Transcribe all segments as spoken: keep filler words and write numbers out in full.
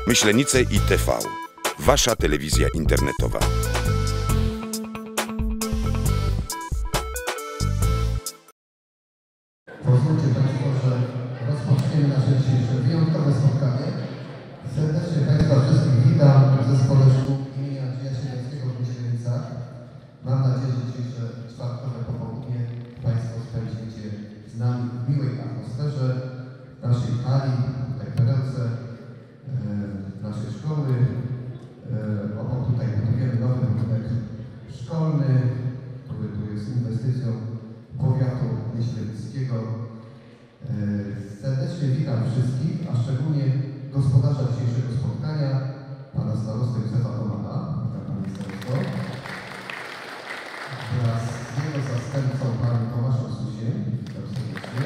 Myślenice i T V. Wasza telewizja internetowa. Pozwólcie Państwo, że rozpoczniemy nasze dzisiejsze wyjątkowe spotkanie. Serdecznie Państwa wszystkich witam w Zespole Szkół imienia Andrzeja Siedlowskiego w Myślenicach. Mam nadzieję, że dzisiejsze czwartkowe popołudnie Państwo spędzicie z nami w miłej atmosferze naszej hali, tutaj w perełce, naszej szkoły. Obok tutaj budujemy nowy budynek szkolny, który tu jest inwestycją powiatu myślenickiego. Serdecznie witam wszystkich, a szczególnie gospodarza dzisiejszego spotkania, pana starostę Józefa Tomana. Witam panie starosto. Wraz z jego zastępcą panem Tomaszem Susiem. Witam serdecznie.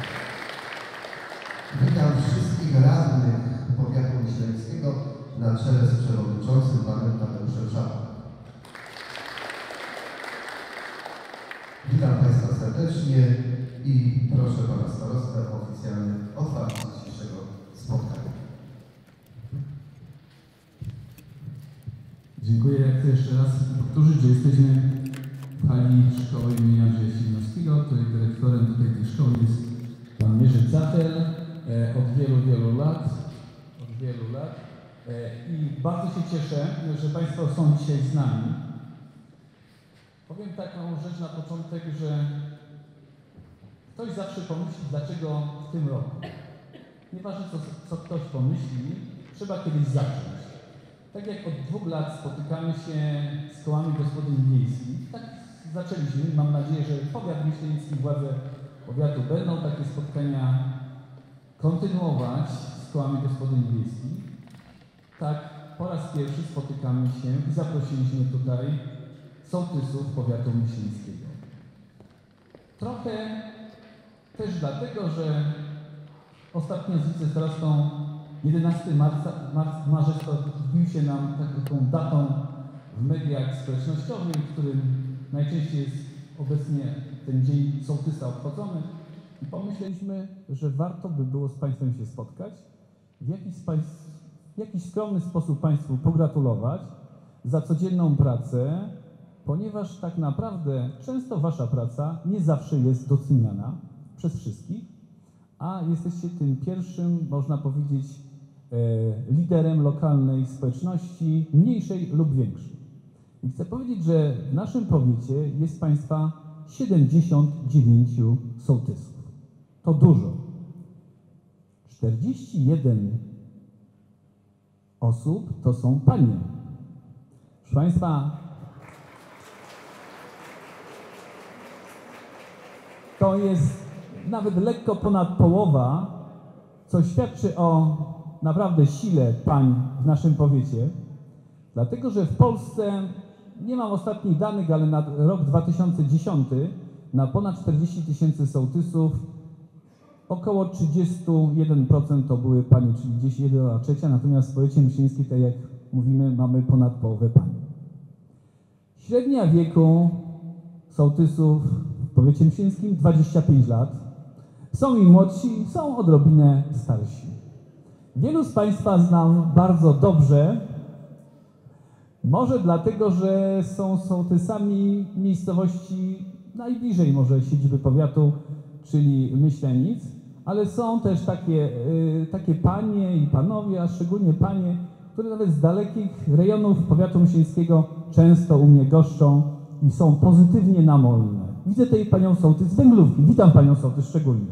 Witam wszystkich radnych powiatu myślenickiego na czele z przewodniczącym panem Tadeuszem Szapą. Witam Państwa serdecznie i proszę Pana Starostę o oficjalne otwarcie dzisiejszego spotkania. Dziękuję. Ja chcę jeszcze raz powtórzyć, że jesteśmy w hali szkoły imienia Andrzeja Siedlowskiego. Tutaj dyrektorem tutaj tej szkoły jest pan Jerzy Cachel od wielu, wielu lat. Od wielu lat. I bardzo się cieszę, że Państwo są dzisiaj z nami. Powiem taką rzecz na początek, że ktoś zawsze pomyśli, dlaczego w tym roku. Nieważne, co, co ktoś pomyśli, trzeba kiedyś zacząć. Tak jak od dwóch lat spotykamy się z kołami gospodyń wiejskich, tak zaczęliśmy. Mam nadzieję, że powiat myślenicki, władze powiatu będą takie spotkania kontynuować z kołami gospodyń wiejskich. Tak po raz pierwszy spotykamy się i zaprosiliśmy tutaj sołtysów powiatu myślenickiego. Trochę też dlatego, że ostatnio z wicestarostą jedenastego marca, marca, marzec wbił się nam taką datą w mediach społecznościowych, w którym najczęściej jest obecnie ten dzień sołtysa obchodzony. I pomyśleliśmy, że warto by było z Państwem się spotkać, w jakiś, w jakiś skromny sposób Państwu pogratulować za codzienną pracę, ponieważ tak naprawdę często Wasza praca nie zawsze jest doceniana przez wszystkich, a jesteście tym pierwszym, można powiedzieć, e, liderem lokalnej społeczności, mniejszej lub większej. I chcę powiedzieć, że w naszym powiecie jest Państwa siedemdziesiąt dziewięć sołtysów. To dużo. czterdzieści jeden osób to są panie. Proszę Państwa, to jest nawet lekko ponad połowa, co świadczy o naprawdę sile pań w naszym powiecie. Dlatego, że w Polsce, nie mam ostatnich danych, ale na rok dwa tysiące dziesiąty na ponad czterdzieści tysięcy sołtysów około trzydzieści jeden procent to były panie, czyli gdzieś jedna trzecia, natomiast w powiecie myślenickim, tak jak mówimy, mamy ponad połowę pań. Średnia wieku sołtysów w powiecie myślenickim dwadzieścia pięć lat. Są i młodsi, są odrobinę starsi. Wielu z Państwa znam bardzo dobrze, może dlatego, że są sołtysami miejscowości najbliżej może siedziby powiatu, czyli Myślenic, ale są też takie, yy, takie panie i panowie, a szczególnie panie, które nawet z dalekich rejonów powiatu myślenickiego często u mnie goszczą i są pozytywnie namolne. Widzę tutaj panią sołtys z Węglówki. Witam panią sołtys szczególnie.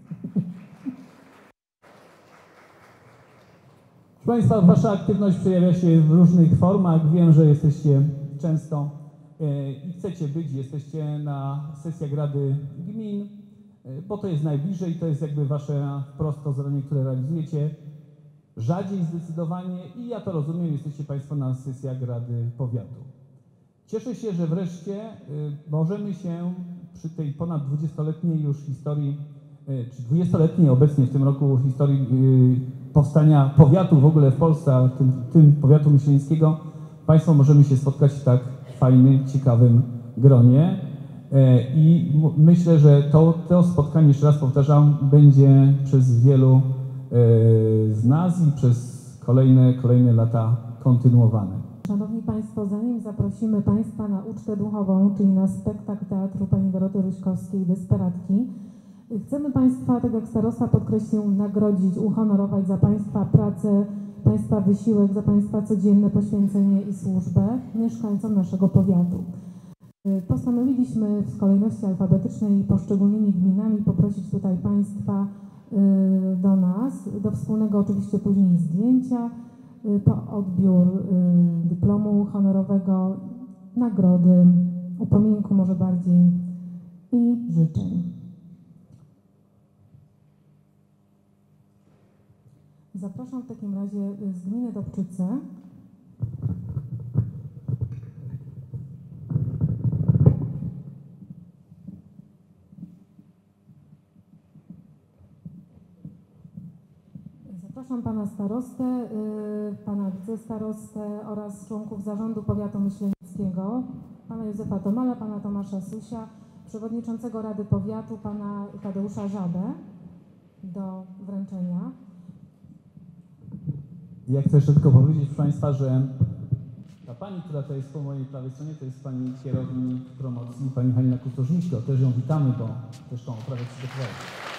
Proszę Państwa, Wasza aktywność przejawia się w różnych formach. Wiem, że jesteście często yy, i chcecie być, jesteście na sesjach Rady Gmin, yy, bo to jest najbliżej, to jest jakby Wasze prosto zadanie, które realizujecie. Rzadziej zdecydowanie i ja to rozumiem, jesteście Państwo na sesjach Rady Powiatu. Cieszę się, że wreszcie y, możemy się przy tej ponad dwudziestoletniej już historii, y, czy dwudziestoletniej obecnie w tym roku historii y, powstania powiatu w ogóle w Polsce, a tym, tym powiatu myślenickiego, Państwo możemy się spotkać w tak fajnym, ciekawym gronie. Y, I myślę, że to, to spotkanie, jeszcze raz powtarzam, będzie przez wielu y, z nas i przez kolejne, kolejne lata kontynuowane. Szanowni Państwo, zanim zaprosimy Państwa na ucztę duchową, czyli na spektakl teatru pani Doroty Ruśkowskiej Desperatki, chcemy Państwa, tak jak starosta podkreślił, nagrodzić, uhonorować za Państwa pracę, Państwa wysiłek, za Państwa codzienne poświęcenie i służbę mieszkańcom naszego powiatu. Postanowiliśmy w kolejności alfabetycznej poszczególnymi gminami poprosić tutaj Państwa do nas, do wspólnego oczywiście później zdjęcia, po odbiór dyplomu honorowego, nagrody, upominku może bardziej i życzeń. Zapraszam w takim razie z gminy Dobczyce. Zapraszam pana starostę, pana wicestarostę oraz członków zarządu powiatu myślenickiego, pana Józefa Tomala, pana Tomasza Susia, przewodniczącego Rady Powiatu, pana Tadeusza Żabę do wręczenia. Ja chcę jeszcze tylko powiedzieć, proszę Państwa, że ta pani, która to jest po mojej prawej stronie, to jest pani kierownik promocji, pani Halina Kustorzniczko. Też ją witamy, bo też tą oprawę przygotowała.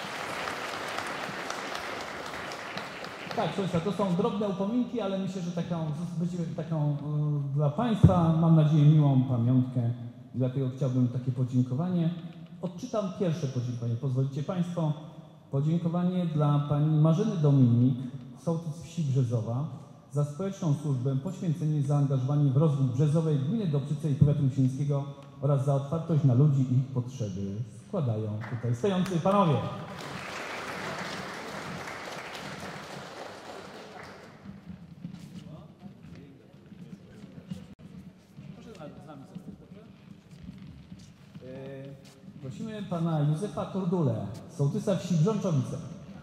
Tak, proszę Państwa, to są drobne upominki, ale myślę, że taką, będzie taką y, dla Państwa, mam nadzieję, miłą pamiątkę. I dlatego chciałbym takie podziękowanie. Odczytam pierwsze podziękowanie. Pozwolicie Państwo, podziękowanie dla pani Marzeny Dominik, sołtys wsi Brzezowa, za społeczną służbę, poświęcenie i zaangażowanie w rozwój Brzezowej, gminy Dobczyce i powiatu myślenickiego oraz za otwartość na ludzi i ich potrzeby. Składają tutaj stojący panowie. Prosimy pana Józefa Turdulę, sołtysa wsi Brzączowice.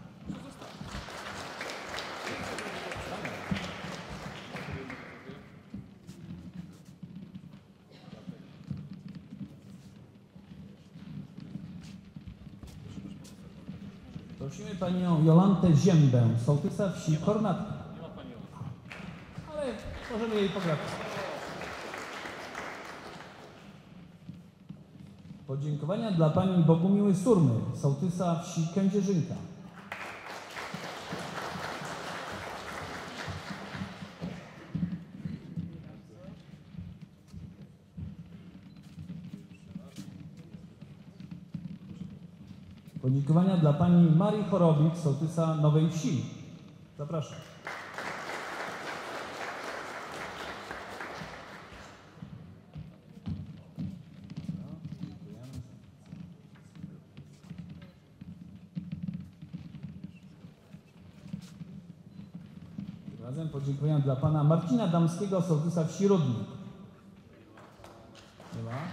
Prosimy panią Jolantę Ziębę, sołtysa wsi Kornatka. Ale możemy jej pogratulować. Podziękowania dla pani Bogumiły Surmy, sołtysa wsi Kędzierzynka. Podziękowania dla pani Marii Chorowik, sołtysa Nowej Wsi. Zapraszam. Razem podziękowania dla pana Marcina Damskiego, sołtysa wsi Rudnik. Nie ma?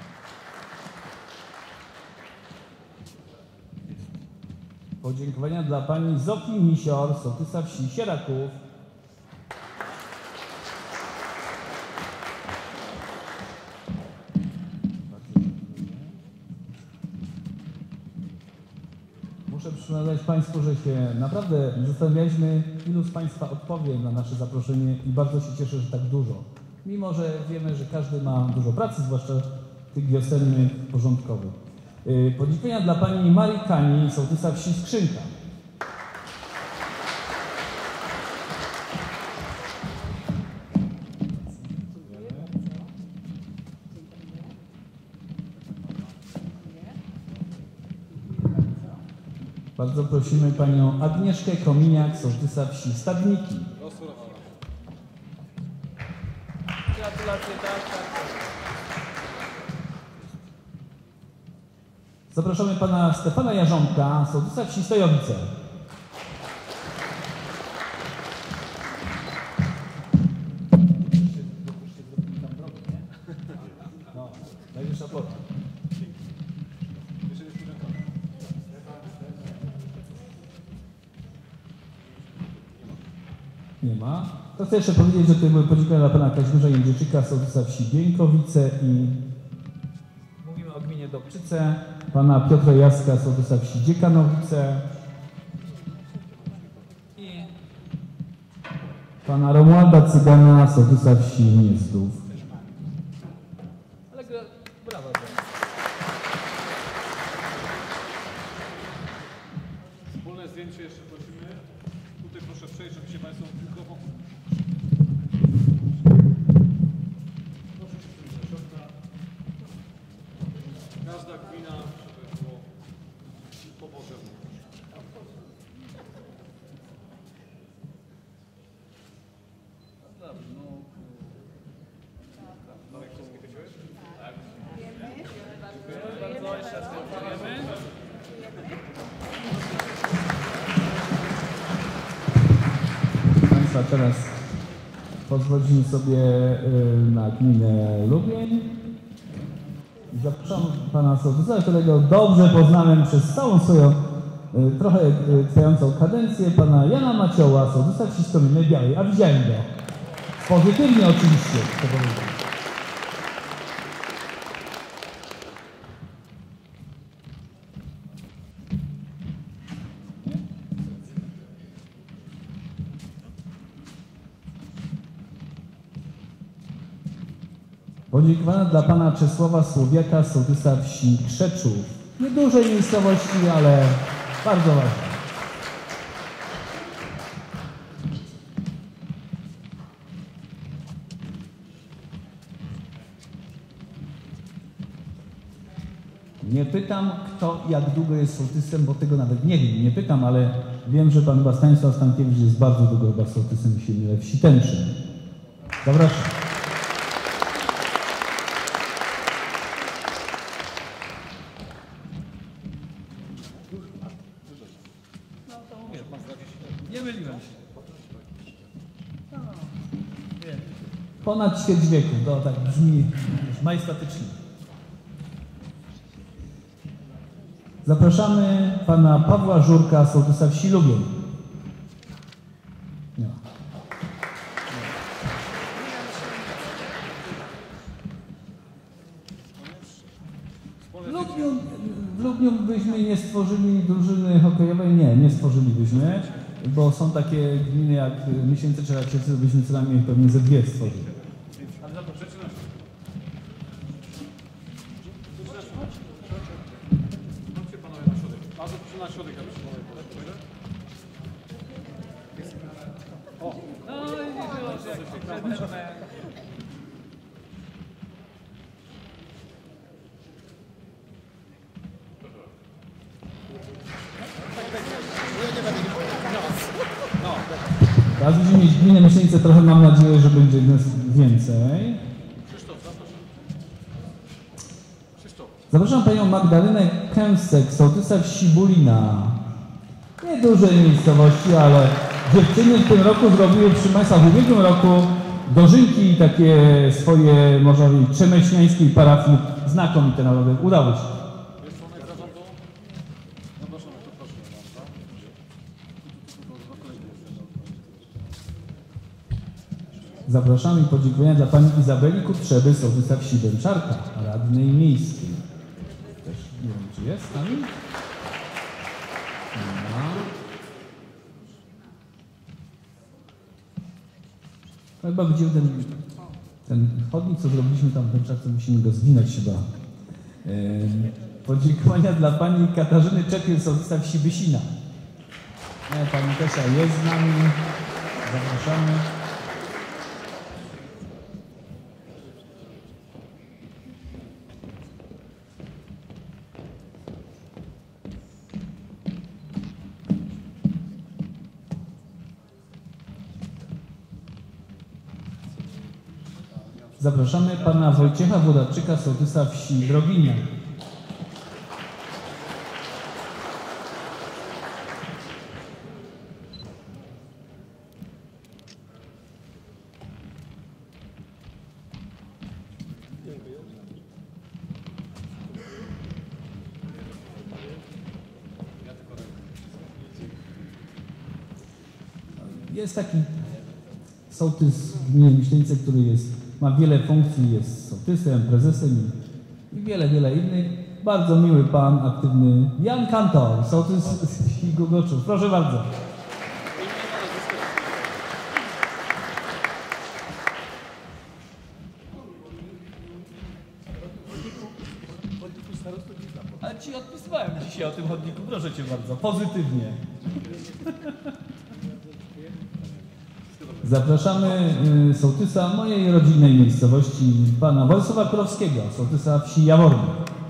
Podziękowania dla pani Zofii Misior, sołtysa wsi Sieraków. Muszę przyznać Państwu, że się naprawdę zastanawialiśmy, ilu z Państwa odpowie na nasze zaproszenie i bardzo się cieszę, że tak dużo. Mimo że wiemy, że każdy ma dużo pracy, zwłaszcza tych wiosennych, porządkowych. Podziękowania dla pani Marii Kani, sołtysa wsi Skrzynka. Bardzo prosimy panią Agnieszkę Kominiak, sołtysa wsi Stadniki. Gratulacje, tak, tak. Zapraszamy pana Stefana Jarząbka, sołtysa wsi Stojowice. No, najwyższa pora. Nie ma. To chcę jeszcze powiedzieć, że tutaj były podziękowania dla pana Kazimierza Jędrzejczyka, sołtysa wsi Bieńkowice i mówimy o gminie Dobczyce, pana Piotra Jaska, sołtysa wsi Dziekanowice i pana Romualda Cygana, sołtysa wsi Gniezdów. Ale brawa. Wspólne zdjęcie jeszcze prosimy. Tutaj proszę przejść, żebyście Państwo mikrofon. Proszę się przyjść do środka. Każda gmina, żeby było po Bożemu. Państwa, teraz pozwolimy sobie na gminę Lubień. Zapraszam pana sołtysa, którego dobrze poznałem przez całą swoją trochę trwającą kadencję, pana Jana Macioła, sołtysa wsi Stoliny Białej, a widziałem go. Pozytywnie oczywiście, to powiedzieć. Podziękowania dla pana Czesława Słowiaka, sołtysa wsi Krzeczów. Niedużej miejscowości, ale bardzo ważne. Nie pytam, kto jak długo jest sołtysem, bo tego nawet nie wiem. Nie pytam, ale wiem, że pan chyba Stanisław Stankiewicz jest bardzo długo chyba sołtysem wsi Tęczyn. Zapraszam. Nie myliłem się. Ponad ćwierć wieku, to tak brzmi majestatycznie. Zapraszamy pana Pawła Żurka, sołtysa wsi Lubień. Nie ma. W Lubniu, w Lubniu byśmy nie stworzyli drużyny hokejowej, nie, nie stworzylibyśmy, bo są takie gminy jak Miesięce czy Raczycy, byśmy co najmniej pewnie ze dwie stworzyli. Ale za to przeczynasz. Chodźcie panowie na środek. Bardzo proszę na środek, abyście panowie poszli. O! No i nie było, że jak się kradnę. Teraz będziemy mieć gminę Myśleńce, trochę mam nadzieję, że będzie nas więcej. Zapraszam panią Magdalenę Kęsek, sołtysa wsi Bulina. Niedużej miejscowości, ale dziewczyny w tym roku zrobiły, proszę państwa, w ubiegłym roku dożynki takie swoje, można powiedzieć, trzemeśniańskiej parafii. Znakomite naprawdę, udało się. Zapraszamy i podziękowania dla pani Izabeli Kutrzeby, sołtysa wsi Bęczarka, radnej miejskiej. Też nie wiem, czy jest tam? Nie ma. Chyba widzimy ten, ten chodnik, co zrobiliśmy tam w Bęczarce, musimy go zwinąć chyba. Yy, podziękowania dla pani Katarzyny Czepiel, sołtysa wsi Wysina. Nie, pani Kasia jest z nami. Zapraszamy. Zapraszamy pana Wojciecha Włodarczyka, sołtysa wsi Droginia. Jest taki sołtys w gminie Myśleńce, który jest, ma wiele funkcji, jest sołtysem, prezesem i wiele, wiele innych. Bardzo miły pan, aktywny Jan Kantor, sołtys z wsi Gugoczów. Proszę bardzo. Mówiłem dzisiaj o tym chodniku, proszę cię bardzo, pozytywnie. Zapraszamy sołtysa mojej rodzinnej miejscowości, pana Władysława Kurowskiego, sołtysa wsi Jaworny.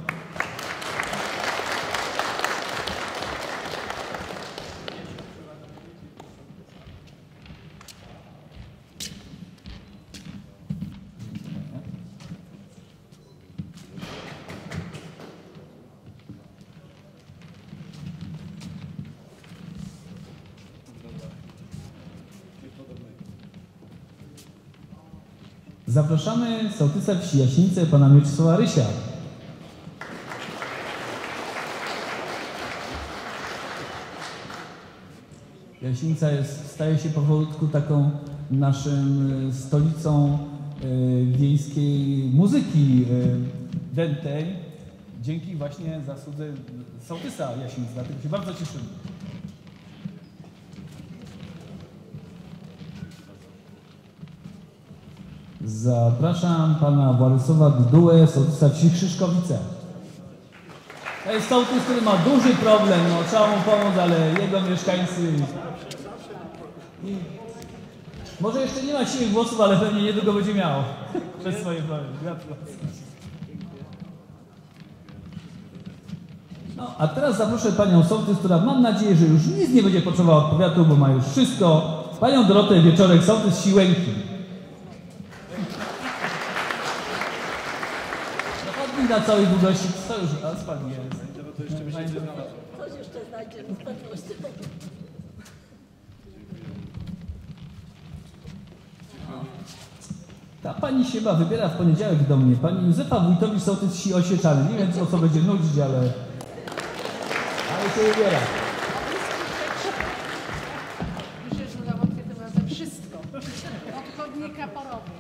Zapraszamy sołtysa wsi Jaśnice, pana Mieczysława Rysia. Jaśnica jest, staje się powolutku taką naszym stolicą y, wiejskiej muzyki y, dętej, dzięki właśnie zasłudze sołtysa Jaśnicy, dlatego się bardzo cieszymy. Zapraszam pana Władysława Dudułę, sołtysa wsi Krzyszkowice. To jest sołtys, który ma duży problem, no trzeba mu pomóc, ale jego mieszkańcy... I... Może jeszcze nie ma siwych włosów, ale pewnie niedługo będzie miał przez swoje problemy. Gratulacje. No, a teraz zaproszę panią sołtys, która mam nadzieję, że już nic nie będzie potrzebowała od powiatu, bo ma już wszystko. Panią Dorotę Wieczorek, sołtys Siłęki. Na całej długości, co już asfalt jest. Coś jeszcze znajdzie z pewnością. Ta pani się chyba wybiera w poniedziałek do mnie. Pani Józefa Wójtowicz, sołtys wsi Osieczany. Nie wiem, o co będzie nudzić, ale... ale się wybiera. Myślę, że załatwię tym razem wszystko. Od chodnika po rowy.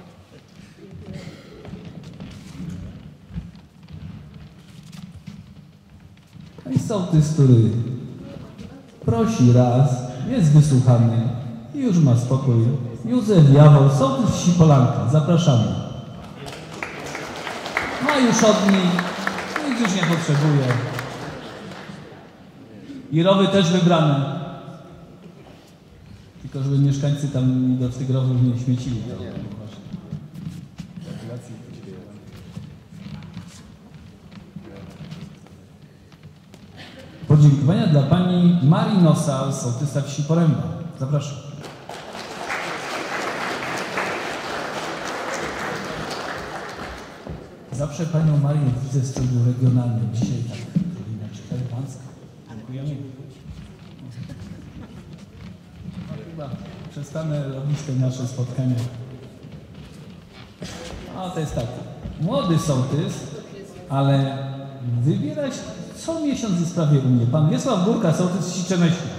I sołtys, który prosi raz, jest wysłuchany i już ma spokój. Józef Jawor, sołtys wsi Polanka. Zapraszamy. Ma już chodnik, nic już nie potrzebuje. I rowy też wybrane. Tylko żeby mieszkańcy tam do tych rowów nie śmiecili. Podziękowania dla pani Marii Nosa, sołtysa wsi Poręba. Zapraszam. Zawsze panią Marię widzę w stylu regionalnym. Dzisiaj tak inaczej elegancko. Dziękujemy. No, chyba przestanę robić te nasze spotkania. A to jest tak. Młody sołtys, ale wybierać co miesiąc jest prawie u mnie. Pan Wiesław Górka, sołtys wsi Czemeśnia.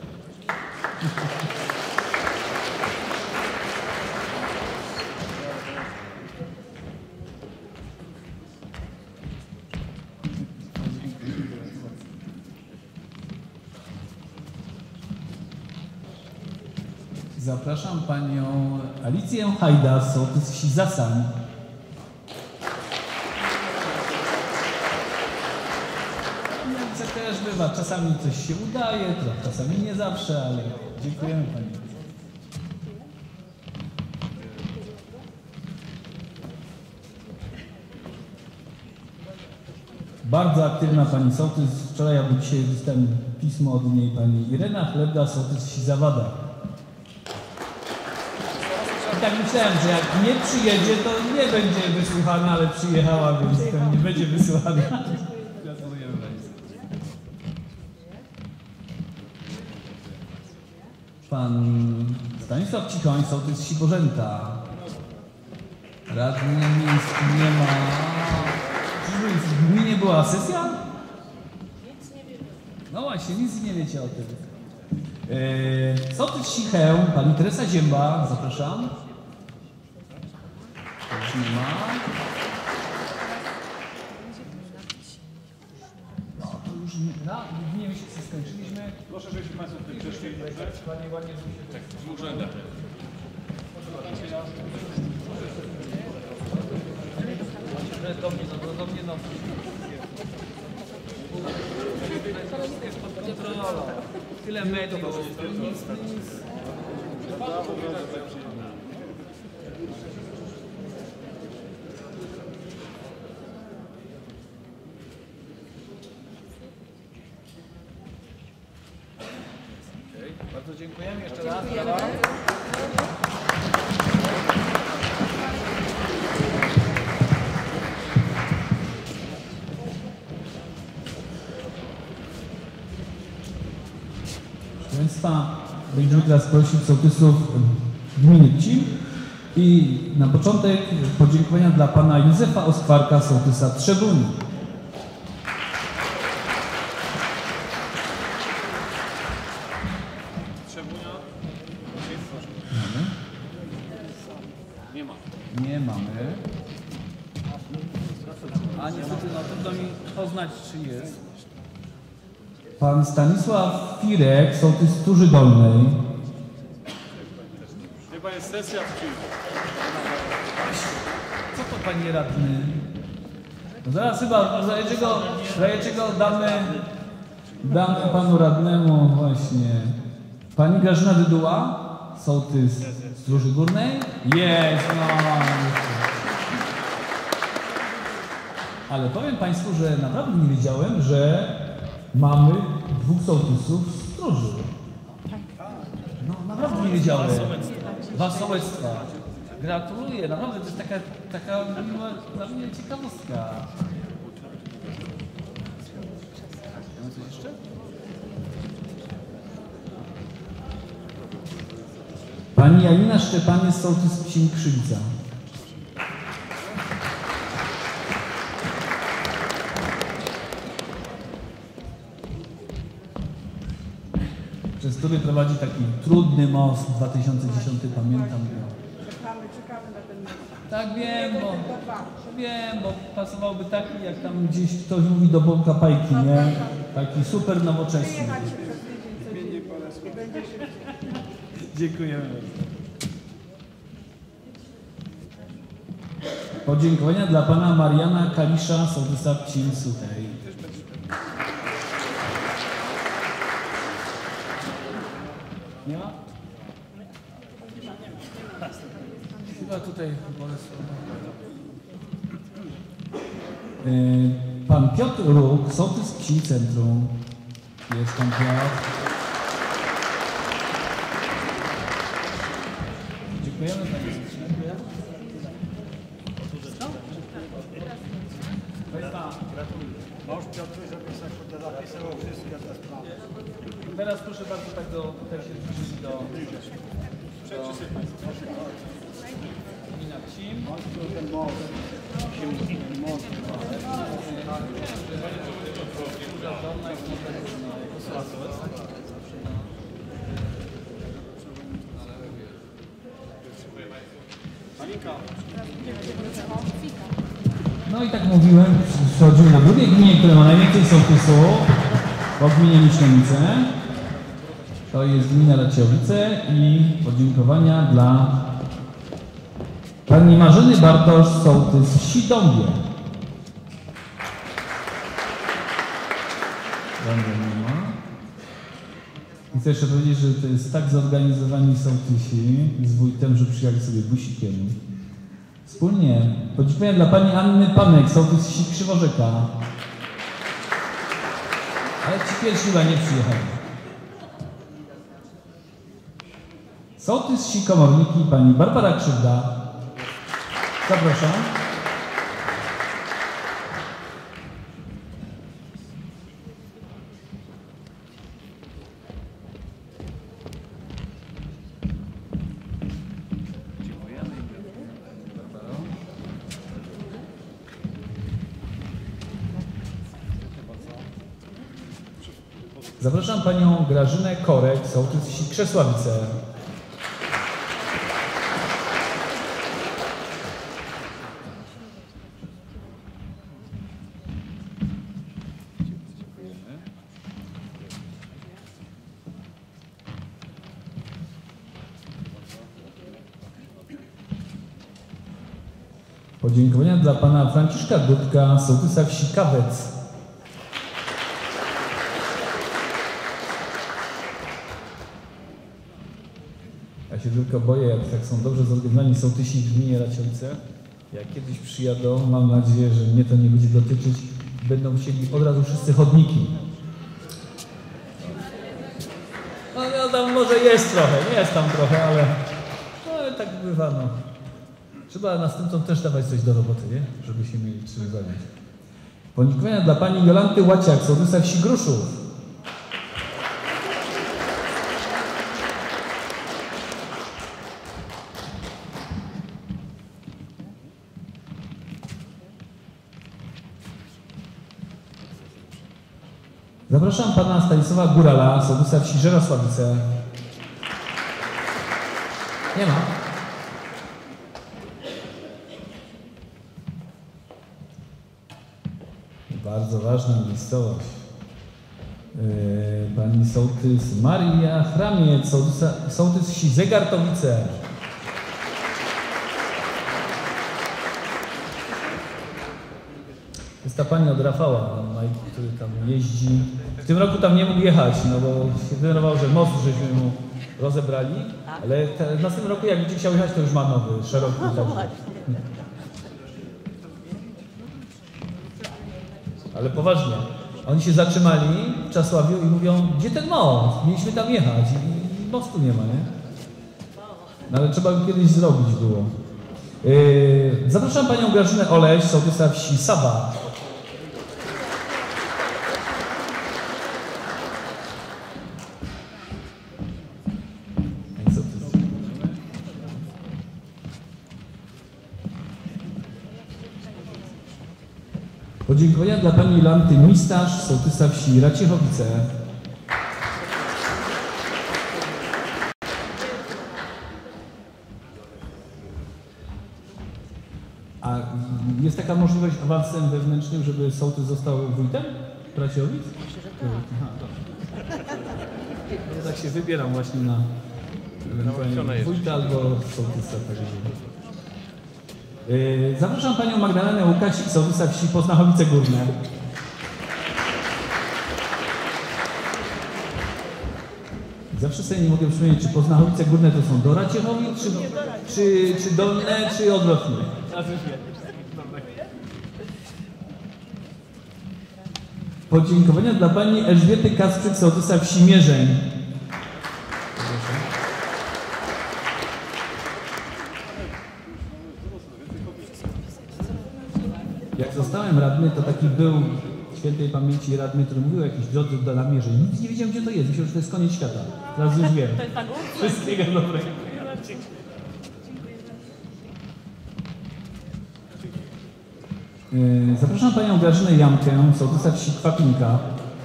Zapraszam panią Alicję Hajda, sołtys wsi Zasań. Też bywa, czasami coś się udaje, czasami nie zawsze, ale dziękujemy pani. Bardzo aktywna pani sołtys. Wczoraj albo dzisiaj dostałem pismo od niej pani Irena Chlebda, sołtys wsi Zawada. I tak myślałem, że jak nie przyjedzie, to nie będzie wysłuchana, ale przyjechała, więc pewnie będzie wysłuchana. Gratulujemy państwu. Pan Stanisław Cichoń, sołtys wsi Bożęta. Radny miejski nie ma. Czyżby w gminie była sesja? Nic nie wiem. No właśnie, nic nie wiecie o tym. Yy, sołtys wsi Chełm, pani Teresa Zięba, zapraszam. Już nie ma. No to już na dnie miesiąca skończyliśmy. Proszę, żebyście państwo tutaj przeszli. Ładnie, ładnie, żeby się tak Z urzędem. do mnie, no, do mnie, no. Tyle metrów. Bardzo dziękujemy jeszcze raz. Proszę Państwa, będziemy teraz prosić sołtysów gminy Kcim i na początek podziękowania dla pana Józefa Oskwarka, sołtysa Trzebuni. Trzebunia. Nie ma. Nie mamy. A niestety, no trudno mi poznać, czy jest. Pan Stanisław Firek, sołtys Turzy Dolnej. Chyba jest sesja w Kciu. Co to, panie radny? No zaraz chyba, za czego, za czego damy, damy panu radnemu właśnie. Pani Grażyna Dyduła, sołtys z Turzy Górnej. Jest, no. Ale powiem państwu, że naprawdę nie wiedziałem, że mamy dwóch sołtysów z Stróży. No naprawdę nie wiedziałem. Dwa sołectwa. Gratuluję, naprawdę to jest taka, taka miła dla mnie ciekawostka. Mamy coś jeszcze? Pani Janina Szczepaniec, sołtys Psim Krzywica. Przez który prowadzi taki trudny most, dwa tysiące dziesiąty, pamiętam go. Czekamy, czekamy na ten moment. Tak, wiem, bo, wiem, bo pasowałoby taki, jak tam gdzieś ktoś mówi do bąka pajki, nie? Taki super nowoczesny. Przyjechać się przez tydzień codziennie i będzie szybciej. Dziękujemy. Podziękowania dla pana Mariana Kalisza, sołtysa Pcim Suchej. Nie ma? Chyba tutaj yy, pan Piotr Róg, sołtys Pcim Centrum. Jest pan Piotr. Dziękujemy panie sołtysie. Mąż Piotruś zapisał, że zapisywał wszystkie te sprawy. Teraz proszę bardzo tak do, tak się zbliżyć do... Przejdźcie sobie państwo. Gmina Pcim. Ten mąż, się mąż. No i tak mówiłem, przechodzimy do drugiej gminy, która ma najwięcej sołtysów, po gminie Miszlenice. To jest gmina Raciowice i podziękowania dla pani Marzyny Bartosz, sołtys w Sidąbie. Nie ma. I chcę jeszcze powiedzieć, że to jest tak zorganizowani sołtysi z wójtem, że przyjechali sobie busikiem. Wspólnie podziękowania dla pani Anny Panek, sołtys wsi Krzyworzeka. Ale ci pierwsi chyba nie przyjechali. Sołtys wsi Komorniki, pani Barbara Krzywda. Zapraszam. Zapraszam panią Grażynę Korek, sołtys wsi Krzesławice. Podziękowania dla pana Franciszka Dudka, sołtysa wsi Kawec. Ja się tylko boję, jak tak są dobrze zorganizowani sołtysi w gminie Raciowice, jak kiedyś przyjadą, mam nadzieję, że mnie to nie będzie dotyczyć, będą chcieli od razu wszyscy chodniki. No, no tam może jest trochę, jest tam trochę, ale, no, ale tak bywa, no. Trzeba następcom też dawać coś do roboty, nie? Żeby się mieli czym zająć. Podziękowania dla pani Jolanty Łaciak, sołtysa wsi Gruszów. Zapraszam pana Stanisława Górala, sołtysa wsi Żerosławice. Nie ma. Bardzo ważna miejscowość. Yy, pani sołtys Maria Chramiec, sołtysa, sołtys wsi Zegartowice. Jest ta pani od Rafała, który tam jeździ. W tym roku tam nie mógł jechać, no bo się denerwował, że most żeśmy mu rozebrali, ale te, w następnym roku jak będzie chciał jechać, to już ma nowy, szeroki. Także. Ale poważnie, oni się zatrzymali w Czasławiu i mówią, gdzie ten most? Mieliśmy tam jechać i mostu nie ma, nie? No ale trzeba go kiedyś zrobić było. Yy, zapraszam panią Grażynę Oleś, sołtysa wsi Saba. Podziękowania dla pani Jolanty Mistasz, sołtysa wsi Raciechowice. A jest taka możliwość awansem wewnętrznym, żeby sołtys został wójtem Raciechowic? Myślę, że tak. Ja tak się wybieram właśnie na wójta albo sołtysa. Yy, zapraszam panią Magdalenę Łukasik, sołtysa wsi Poznachowice Górne. Zawsze sobie nie mogę przypomnieć, czy Poznachowice Górne to są do Raciechowic, czy, czy, czy dolne, czy odwrotnie. Podziękowania dla pani Elżbiety Kasprzyk, sołtysa wsi Mierzeń. Jak zostałem radny, to taki był świętej pamięci radny, który mówił o jakiejś drodze do Namierzeń. Nic nie wiedziałem, gdzie to jest. Myślałem, że to jest koniec świata. Teraz już wiem. Wszystkiego dobrego. Yy, zapraszam panią Grażynę Jamkę, sołtysa wsi Kwapinka.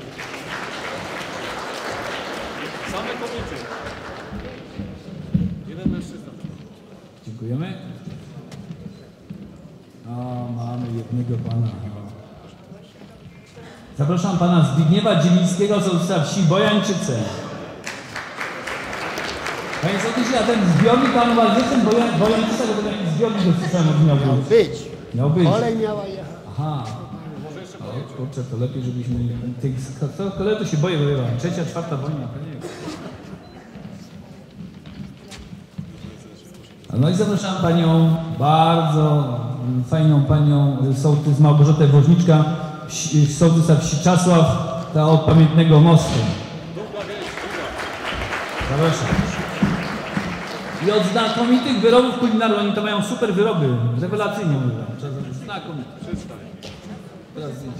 Same kobiety. Jeden mężczyzna. Dziękujemy. O, mamy jednego pana. Zapraszam pana Zbigniewa Dzielińskiego, sołtysa wsi Bojańczyce. Panie sołtysie, a ten zbiornik pan uważa, że ten Bojańczyca, to był jakiś zbiornik do systemu miał Miał być. Miał być. Kolej miała jechać. Aha. O, kurczę, to lepiej, żebyśmy... Tych kolei to się boję, bo trzecia, czwarta wojna, to nie wiem. No i zapraszam panią, bardzo fajną panią sołtys Małgorzatę Woźniczka, sołtysa wsi Czasław, ta od pamiętnego mostu. Zapraszam. I od znakomitych wyrobów kulinarnych, oni to mają super wyroby, rewelacyjnie mówię. Znakomite. Teraz zdjęcie.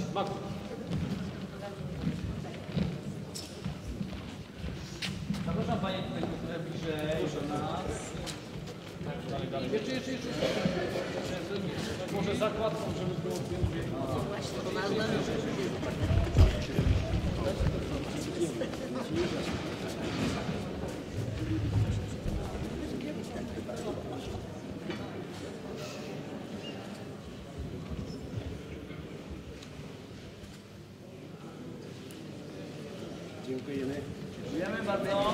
Zapraszam panie tutaj trochę bliżej do nas. Jeszcze, jeszcze, jeszcze. Może zakładką, żeby było więcej. Dziękujemy. Dziękujemy bardzo.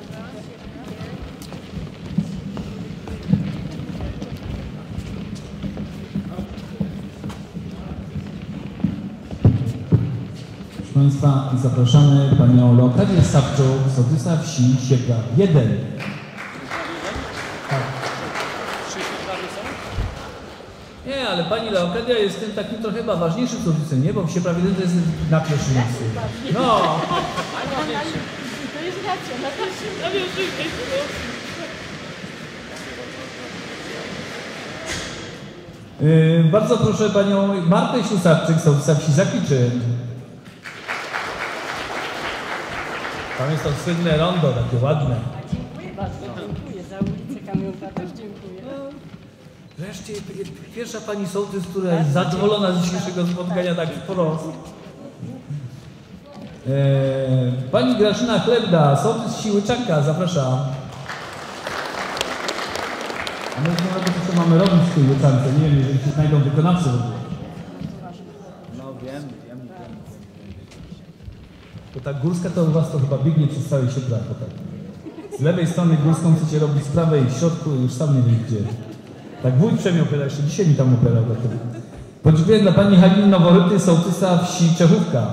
Proszę państwa, zapraszamy panią Leokadię Stawczuk, sołtysa wsi Sieka jeden. Nie, ale pani Leokadia jest tym takim trochę chyba ważniejszym sołtysem, nie? Bo w Sieprawie to jest na pierwszym miejscu. No! To jest racja, na pierwszym, na pierwszym miejscu. Yy, bardzo proszę panią Martę Ślusarczyk, sołtysa wsi Zakliczyn. Tam jest to słynne rondo, takie ładne. Dziękuję bardzo, dziękuję. Za ulicę Kamionka też dziękuję. Wreszcie pierwsza pani sołtys, która jest zadowolona z dzisiejszego spotkania tak wprost. Eee, pani Grażyna Chlebda, sołtys wsi Łyczaka, zapraszam. A my znowu to, co mamy robić w tej Łyczance, nie wiem, jeżeli się znajdą wykonawcy w ogóle. No wiem, wiem, wiem. To ta górska to u was to chyba biegnie przez cały Siebra, bo tak. Z lewej strony górską chcecie robić z prawej, w środku już sam nie wiem gdzie. Tak wójt Przemiał opiera, jeszcze dzisiaj mi tam opierał. Podziękuję dla pani Haliny Noworyty, sołtysa wsi Czechówka.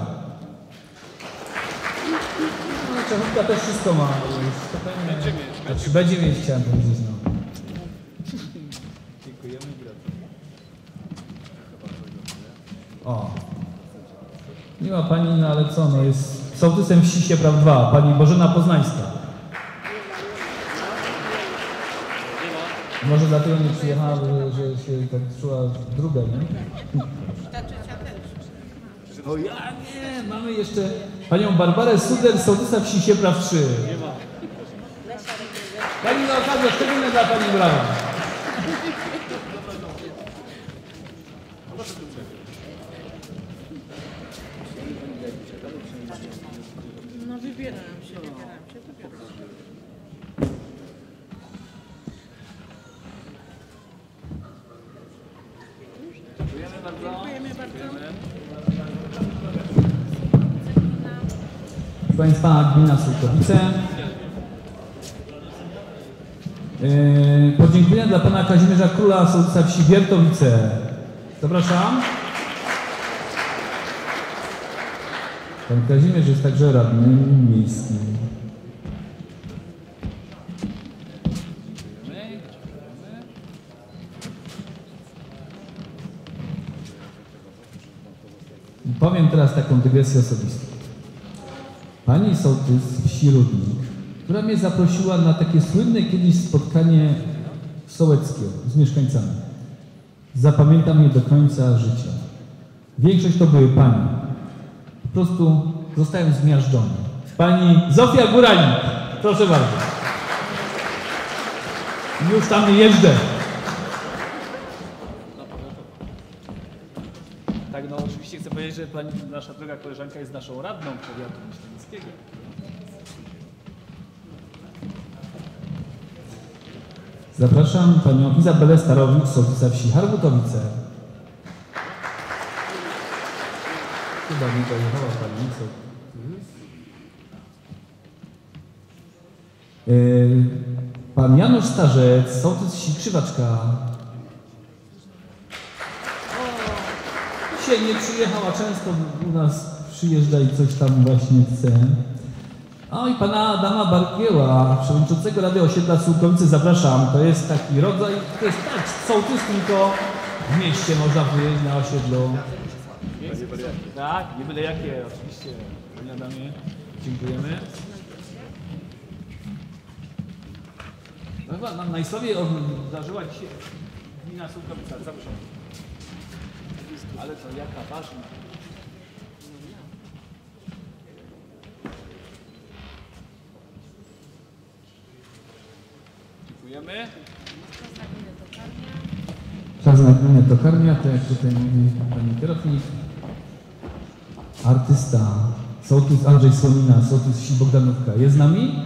No, Czechówka też wszystko ma. Będzie mieć. Znaczy, będzie mieć, chciałem powiedzieć. No. Dziękujemy. O. Nie ma pani, no ale co, no jest sołtysem wsi Siepraw dwa, pani Bożena Poznańska. Może dlatego nie przyjechała, że, że się tak czuła druga, nie? O ja nie, mamy jeszcze panią Barbarę Suder, sołtysa wsi Siepraw trzy. Pani na okazję, szczególnie dla pani brawa. No wybieram się, wybieram się, wybieram się. Dziękujemy bardzo. Dziękujemy bardzo. Proszę państwa, gmina Sułkowice. Yy, podziękuję dla pana Kazimierza Króla, sołtysa wsi Wiertowice. Zapraszam. Pan Kazimierz jest także radnym miejskim. Powiem teraz taką dygresję osobistą. Pani sołtys wsi Rudnik, która mnie zaprosiła na takie słynne kiedyś spotkanie sołeckie z mieszkańcami. Zapamiętam je do końca życia. Większość to były panie. Po prostu zostałem zmiażdżony. Pani Zofia Góralik. Proszę bardzo. Już tam nie jeżdżę. Tak, no oczywiście chcę powiedzieć, że pani, nasza droga koleżanka jest naszą radną powiatu myślenickiego. Zapraszam panią Izabelę Starowicz, sołtysa wsi Harbutowice. Chyba nie dojechała pani sołtys. Yy, pan Janusz Starzec, sołtys wsi Krzywaczka. Dzisiaj nie przyjechała, często u nas przyjeżdża i coś tam właśnie chce. O i pana Adama Barkieła, przewodniczącego Rady Osiedla Sułkowice, zapraszam. To jest taki rodzaj, to jest tak, sołtys, tylko w mieście można wyjeździć na osiedlu. Tak, nie byle jakie, oczywiście. Panie Adamie, dziękujemy. No chyba nam najsławiej zdarzyła dzisiaj gmina Sułkowica, zapraszam. Ale to jaka ważna. Dziękujemy. Czas na gminę Tokarnia, to jak tutaj mówi pani kierownik. Artysta, sołtys Andrzej Słonina, sołtys wsi Bogdanówka. Jest z nami?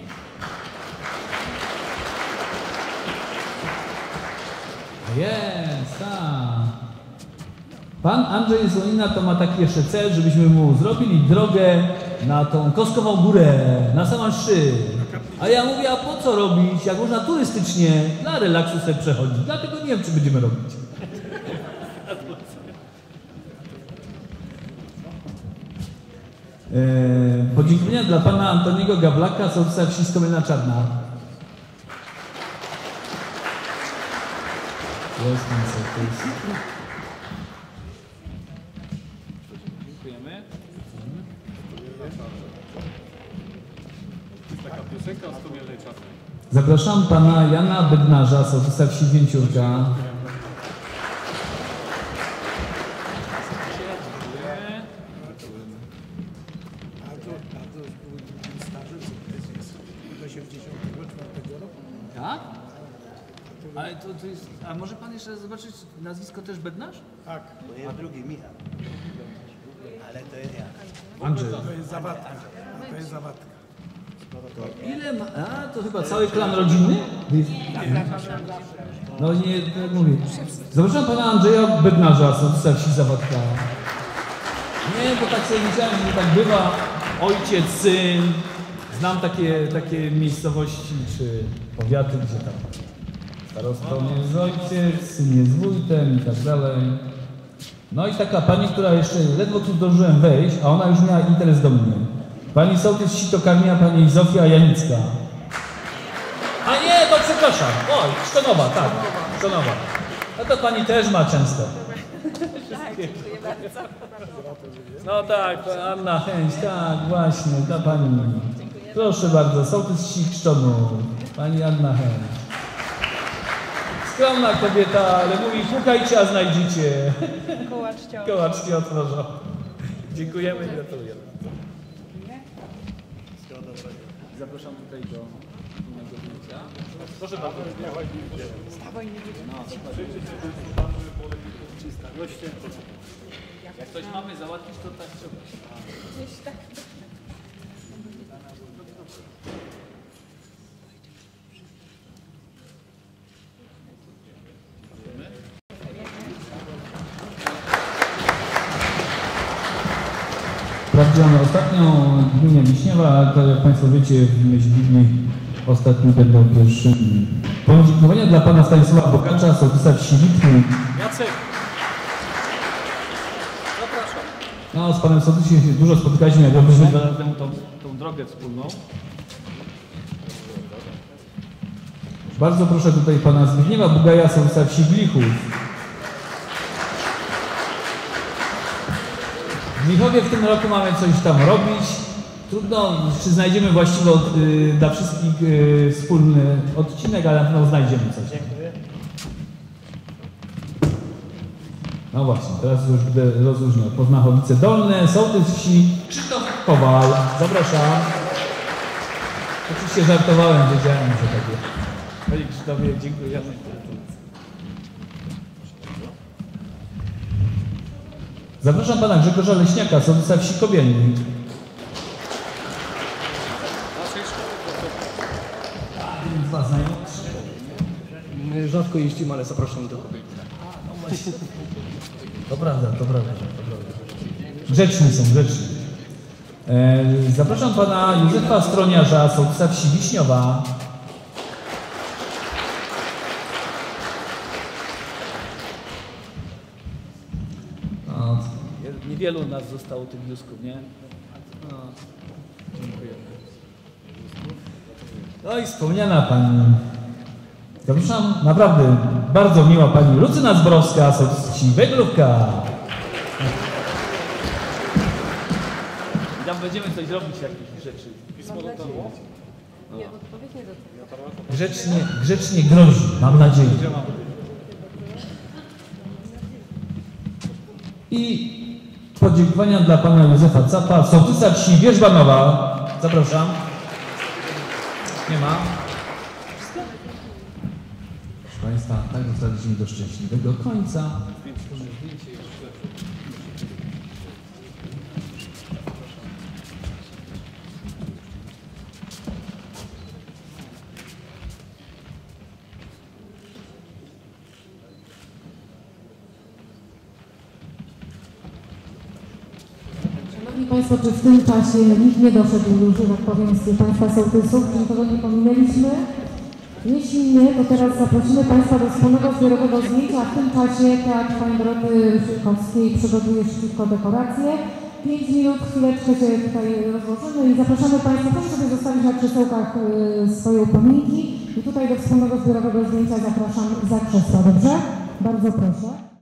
Jest, tak. Pan Andrzej Słonina to ma taki jeszcze cel, żebyśmy mu zrobili drogę na tą Koskową Górę, na sam szczyt. A ja mówię, a po co robić, jak można turystycznie, dla relaksu sobie przechodzić. Dlatego nie wiem, czy będziemy robić. Eee, podziękowania dla pana Antoniego Gawlaka, sołtysa wsi Skomielna Czarna. Jest pan sołtys. Dziękujemy. Jest taka piosenka o stumielnej czasem. Zapraszam pana Jana Bednarza, sołtysa wsi Więciurka. A to, a to był starzy, co jest, jest od osiemdziesiątego czwartego roku. Tak? Ale to, to jest... A może pan jeszcze raz zobaczyć nazwisko też Bednarz? Tak. To jest drugi, Michał. Ale to jest ja. Andrzej. To jest Zawadka. To jest Zawadka. Ile ma... A, to chyba cały klan rodzinny? No nie, tak mówię. Zapraszam pana Andrzeja Bednarza, sołtysa wsi Zawadka. Nie, bo tak sobie myślałem, że tak bywa. Ojciec, syn. Znam takie, takie miejscowości czy powiaty, gdzie tam starostą jest ojciec, syn jest wójtem i tak dalej. No i taka pani, która jeszcze ledwo tu zdążyłem wejść, a ona już miała interes do mnie. Pani sołtys wsi Tokarnia, pani Zofia Janicka. A nie, to przepraszam. Oj, Szkonowa, tak. Szkonowa. No to pani też ma często. No tak, Anna Chęć, tak, właśnie, dla pani. Proszę bardzo, sołtys wsi Krzczonów, pani Anna Chęć. Skromna kobieta, ale mówi, pukajcie, a znajdziecie. Kołaczcio. Kołaczki otworzą. Dziękujemy i gratulujemy. Zapraszam tutaj do innego zdjęcia. Proszę bardzo. Stawaj, nie widzę. Jak coś mamy załatwić, to tak trzeba. Gdzieś tak. Wprawdzie mamy ostatnią gminę Wiśniewa, ale to jak państwo wiecie, w myśl gminy ostatni będą pierwszymi. Podziękowania dla pana Stanisława Bokacza, sołtysa wsi Litwy. Jacek! Zapraszam. No, z panem sołtysem się dużo spotykaliśmy, jak robiliśmy Dwa lata temu tą, tą drogę wspólną. Bardzo proszę tutaj pana Zbigniewa Bugaja, sołtysa wsi Glichów. W Glichowie w tym roku mamy coś tam robić. Trudno, czy znajdziemy właściwie y, dla wszystkich y, wspólny odcinek, ale na pewno znajdziemy coś. No właśnie, teraz już będę rozróżniał. Poznachowice Dolne, sołtys wsi Krzysztof Kowal. Zapraszam. Oczywiście żartowałem, wiedziałem, że takie. Panie Krzysztofie, dziękuję. Zapraszam pana Grzegorza Leśniaka, sołtysa wsi Kobielnik. Dwa znajomi. Rzadko jeździmy, ale zapraszam do Kobielnika. To prawda, to prawda, to prawda. Grzeczni są, grzeczni. E, zapraszam pana Józefa Stroniarza, sołtysa wsi Wiśniowa. No, Niewielu nas zostało tych wniosków, nie? No, dziękuję. no i wspomniana pani. Zapraszam, naprawdę bardzo miła pani Lucyna Zborowska, sołtys wsi Weglówka. I tam będziemy coś robić, jakieś rzeczy. Nie, odpowiedź nie do tego. Grzecznie, grzecznie grozi, mam nadzieję. I podziękowania dla pana Józefa Capa, sołtysa wsi Wierzbanowa. Zapraszam. Nie ma. Proszę państwa, tak dostaliśmy do szczęśliwego końca. Szanowni Państwo, czy w tym czasie nikt nie doszedł już, że tak powiem, z Państwa sołtysów, czy nikogo nie pominęliśmy? Jeśli nie, to teraz zaprosimy Państwa do wspólnego zbiorowego zdjęcia, a w tym czasie Teatr Pani Doroty Ruszkowskiej przygotuje szybko dekoracje. Pięć minut, chwileczkę się tutaj rozłożymy i zapraszamy Państwa, proszę sobie zostawić na krzesełkach y, swoje upominki i tutaj do wspólnego zbiorowego zdjęcia zapraszam za krzesła, dobrze? Bardzo proszę.